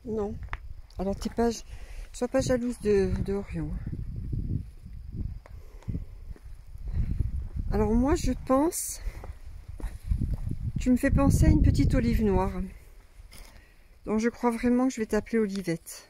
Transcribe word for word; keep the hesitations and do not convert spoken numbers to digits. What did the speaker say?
Non. Alors t'es pas, sois pas jalouse de, de Orion. Alors moi je pense, tu me fais penser à une petite olive noire. Donc je crois vraiment que je vais t'appeler Olivette.